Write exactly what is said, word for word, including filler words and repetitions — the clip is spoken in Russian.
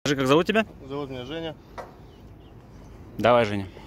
Скажи, как зовут тебя? Зовут меня Женя. Давай, Женя.